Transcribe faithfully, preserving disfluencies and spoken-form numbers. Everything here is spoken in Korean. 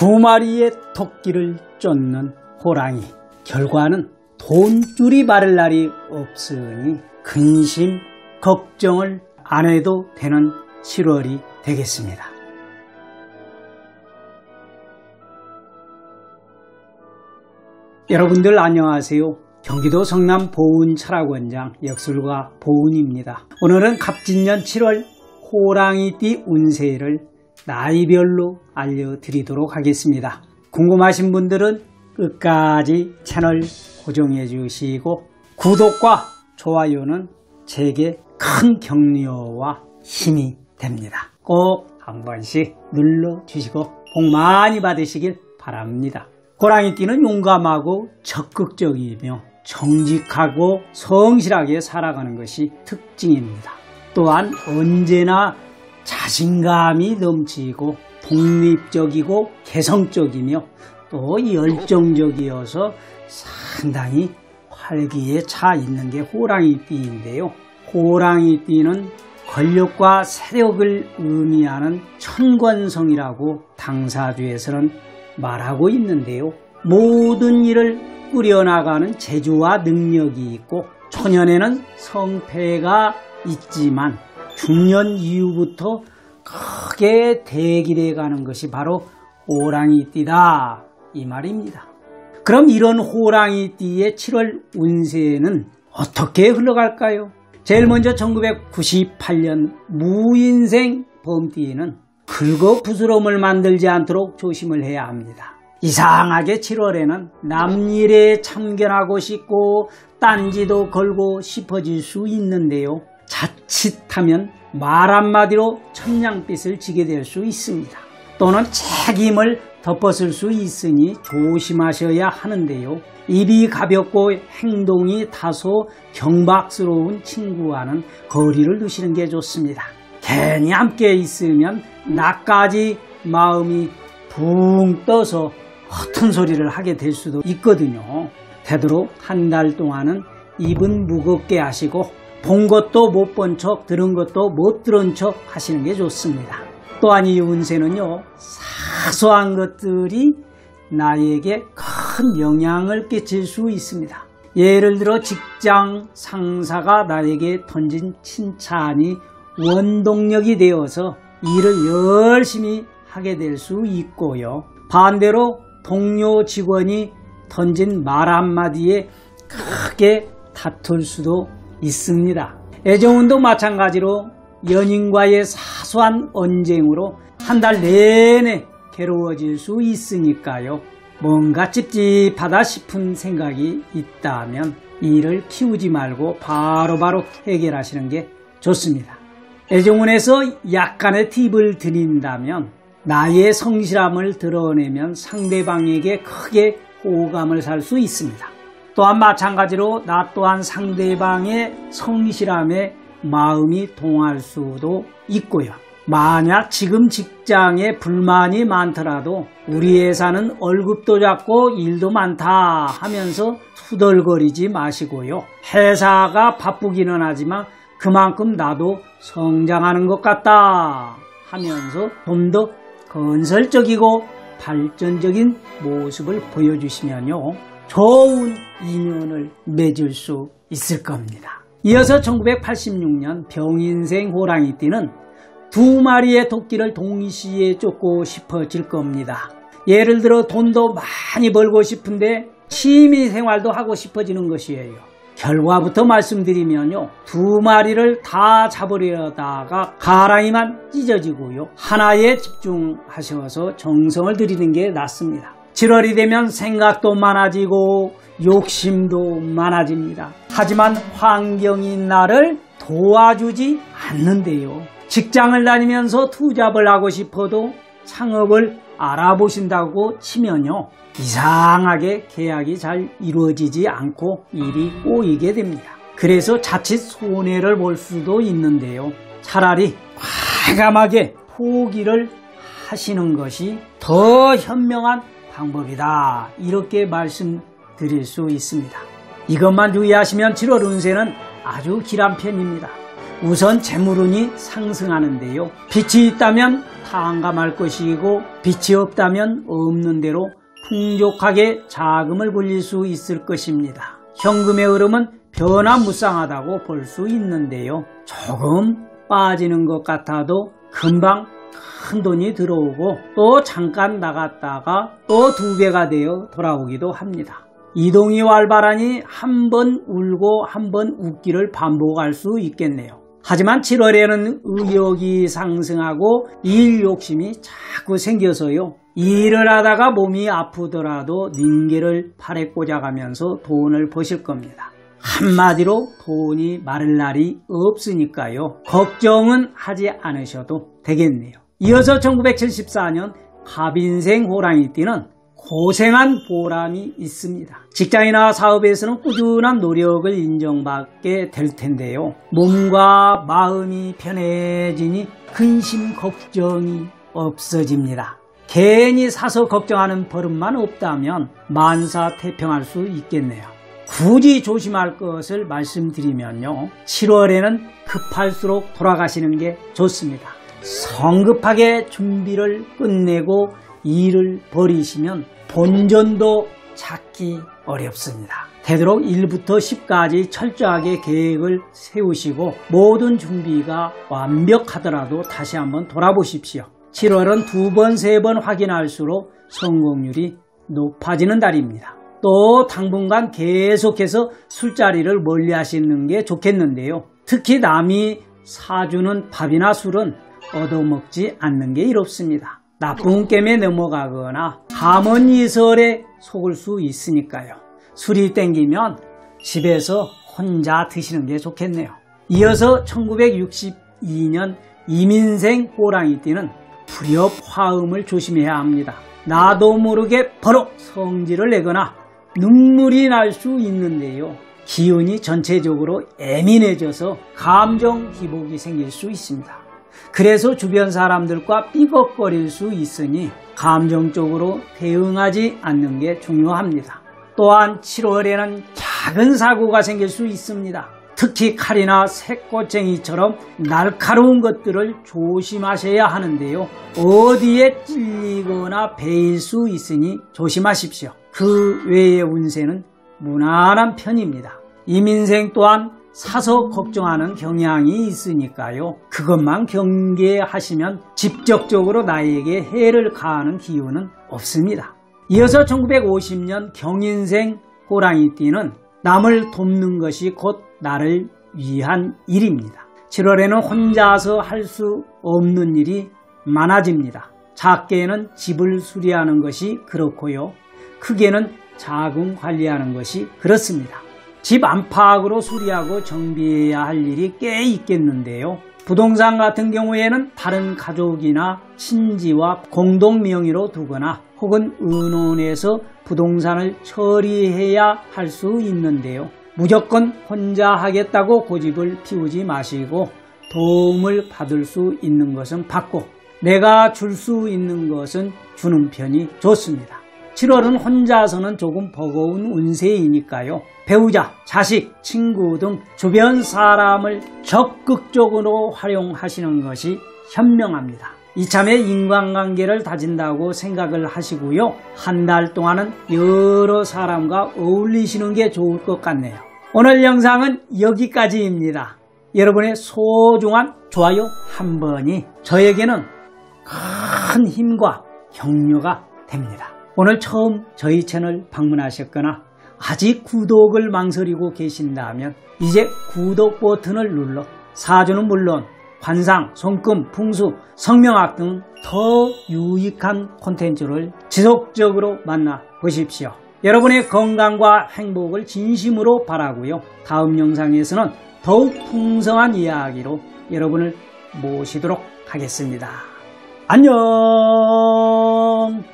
두 마리의 토끼를 쫓는 호랑이. 결과는 돈줄이 마를 날이 없으니 근심 걱정을 안 해도 되는 칠월이 되겠습니다. 여러분들 안녕하세요. 경기도 성남 보은 철학원장 역술가 보은입니다. 오늘은 갑진년 칠월 호랑이띠 운세를 나이별로 알려드리도록 하겠습니다. 궁금하신 분들은 끝까지 채널 고정해 주시고 구독과 좋아요는 제게 큰 격려와 힘이 됩니다. 꼭 한 번씩 눌러주시고 복 많이 받으시길 바랍니다. 호랑이띠는 용감하고 적극적이며 정직하고 성실하게 살아가는 것이 특징입니다. 또한 언제나 자신감이 넘치고 독립적이고 개성적이며 또 열정적이어서 상당히 활기에 차 있는 게 호랑이띠인데요. 호랑이띠는 권력과 세력을 의미하는 천권성이라고 당사주에서는 말하고 있는데요. 모든 일을 꾸려나가는 재주와 능력이 있고 초년에는 성패가 있지만 중년 이후부터 크게 대기돼 가는 것이 바로 호랑이띠다 이 말입니다. 그럼 이런 호랑이띠의 칠월 운세는 어떻게 흘러갈까요? 제일 먼저 천구백구십팔 년 무인생 범띠는 긁어부스럼을 만들지 않도록 조심을 해야 합니다. 이상하게 칠월에는 남일에 참견하고 싶고 딴지도 걸고 싶어질 수 있는데요. 자칫하면 말 한마디로 천냥빚을 지게 될 수 있습니다. 또는 책임을 덮었을 수 있으니 조심하셔야 하는데요. 입이 가볍고 행동이 다소 경박스러운 친구와는 거리를 두시는 게 좋습니다. 괜히 함께 있으면 나까지 마음이 붕 떠서 허튼 소리를 하게 될 수도 있거든요. 되도록 한 달 동안은 입은 무겁게 하시고 본 것도 못 본 척 들은 것도 못 들은 척 하시는 게 좋습니다. 또한 이 운세는요, 사소한 것들이 나에게 큰 영향을 끼칠 수 있습니다. 예를 들어 직장 상사가 나에게 던진 칭찬이 원동력이 되어서 일을 열심히 하게 될 수 있고요. 반대로 동료 직원이 던진 말 한마디에 크게 다툴 수도 있습니다. 애정운도 마찬가지로 연인과의 사소한 언쟁으로 한 달 내내 괴로워질 수 있으니까요. 뭔가 찝찝하다 싶은 생각이 있다면 이를 키우지 말고 바로바로 바로 해결하시는 게 좋습니다. 애정운에서 약간의 팁을 드린다면 나의 성실함을 드러내면 상대방에게 크게 호감을 살 수 있습니다. 또한 마찬가지로 나 또한 상대방의 성실함에 마음이 동할 수도 있고요. 만약 지금 직장에 불만이 많더라도 우리 회사는 월급도 작고 일도 많다 하면서 투덜거리지 마시고요. 회사가 바쁘기는 하지만 그만큼 나도 성장하는 것 같다 하면서 좀 더 건설적이고 발전적인 모습을 보여주시면요, 좋은 인연을 맺을 수 있을 겁니다. 이어서 천구백팔십육 년 병인생 호랑이띠는 두 마리의 토끼를 동시에 쫓고 싶어질 겁니다. 예를 들어 돈도 많이 벌고 싶은데 취미생활도 하고 싶어지는 것이에요. 결과부터 말씀드리면요, 두 마리를 다 잡으려다가 가랑이만 찢어지고요, 하나에 집중하셔서 정성을 들이는 게 낫습니다. 칠월이 되면 생각도 많아지고 욕심도 많아집니다. 하지만 환경이 나를 도와주지 않는데요. 직장을 다니면서 투잡을 하고 싶어도 창업을 알아보신다고 치면요, 이상하게 계약이 잘 이루어지지 않고 일이 꼬이게 됩니다. 그래서 자칫 손해를 볼 수도 있는데요. 차라리 과감하게 포기를 하시는 것이 더 현명한 방법이다, 이렇게 말씀드릴 수 있습니다. 이것만 주의하시면 칠월 운세는 아주 길한 편입니다. 우선 재물운이 상승하는데요. 빛이 있다면 탕감할 것이고 빛이 없다면 없는 대로 풍족하게 자금을 벌릴 수 있을 것입니다. 현금의 흐름은 변화무쌍하다고 볼 수 있는데요. 조금 빠지는 것 같아도 금방 큰 돈이 들어오고 또 잠깐 나갔다가 또 두 배가 되어 돌아오기도 합니다. 이동이 활발하니 한 번 울고 한 번 웃기를 반복할 수 있겠네요. 하지만 칠월에는 의욕이 상승하고 일 욕심이 자꾸 생겨서요. 일을 하다가 몸이 아프더라도 닌게를 팔에 꽂아가면서 돈을 버실 겁니다. 한마디로 돈이 마를 날이 없으니까요. 걱정은 하지 않으셔도 되겠네요. 이어서 천구백칠십사 년 갑인생 호랑이띠는 고생한 보람이 있습니다. 직장이나 사업에서는 꾸준한 노력을 인정받게 될 텐데요. 몸과 마음이 편해지니 근심 걱정이 없어집니다. 괜히 사서 걱정하는 버릇만 없다면 만사태평할 수 있겠네요. 굳이 조심할 것을 말씀드리면요. 칠월에는 급할수록 돌아가시는 게 좋습니다. 성급하게 준비를 끝내고 일을 벌이시면 본전도 찾기 어렵습니다. 되도록 일부터 십까지 철저하게 계획을 세우시고 모든 준비가 완벽하더라도 다시 한번 돌아보십시오. 칠월은 두 번, 세 번 확인할수록 성공률이 높아지는 달입니다. 또 당분간 계속해서 술자리를 멀리 하시는 게 좋겠는데요. 특히 남이 사주는 밥이나 술은 얻어먹지 않는 게 이롭습니다. 나쁜 깸에 넘어가거나 가문이설에 속을 수 있으니까요. 술이 땡기면 집에서 혼자 드시는 게 좋겠네요. 이어서 천구백육십이 년 이민생 호랑이띠는 불협 화음을 조심해야 합니다. 나도 모르게 버럭 성질을 내거나 눈물이 날 수 있는데요. 기운이 전체적으로 예민해져서 감정 기복이 생길 수 있습니다. 그래서 주변 사람들과 삐걱거릴 수 있으니 감정적으로 대응하지 않는 게 중요합니다. 또한 칠월에는 작은 사고가 생길 수 있습니다. 특히 칼이나 새꼬챙이처럼 날카로운 것들을 조심하셔야 하는데요. 어디에 찔리거나 베일 수 있으니 조심하십시오. 그 외의 운세는 무난한 편입니다. 이민생 또한 사서 걱정하는 경향이 있으니까요. 그것만 경계하시면 직접적으로 나에게 해를 가하는 기운은 없습니다. 이어서 천구백오십 년 경인생 호랑이띠는 남을 돕는 것이 곧 나를 위한 일입니다. 칠월에는 혼자서 할 수 없는 일이 많아집니다. 작게는 집을 수리하는 것이 그렇고요. 크게는 자금 관리하는 것이 그렇습니다. 집 안팎으로 수리하고 정비해야 할 일이 꽤 있겠는데요. 부동산 같은 경우에는 다른 가족이나 친지와 공동 명의로 두거나 혹은 의논해서 부동산을 처리해야 할 수 있는데요. 무조건 혼자 하겠다고 고집을 피우지 마시고 도움을 받을 수 있는 것은 받고 내가 줄 수 있는 것은 주는 편이 좋습니다. 칠월은 혼자서는 조금 버거운 운세이니까요. 배우자, 자식, 친구 등 주변 사람을 적극적으로 활용하시는 것이 현명합니다. 이참에 인간관계를 다진다고 생각을 하시고요. 한 달 동안은 여러 사람과 어울리시는 게 좋을 것 같네요. 오늘 영상은 여기까지입니다. 여러분의 소중한 좋아요 한 번이 저에게는 큰 힘과 격려가 됩니다. 오늘 처음 저희 채널 방문하셨거나 아직 구독을 망설이고 계신다면 이제 구독 버튼을 눌러 사주는 물론 관상, 손금, 풍수, 성명학 등 더 유익한 콘텐츠를 지속적으로 만나보십시오. 여러분의 건강과 행복을 진심으로 바라고요. 다음 영상에서는 더욱 풍성한 이야기로 여러분을 모시도록 하겠습니다. 안녕.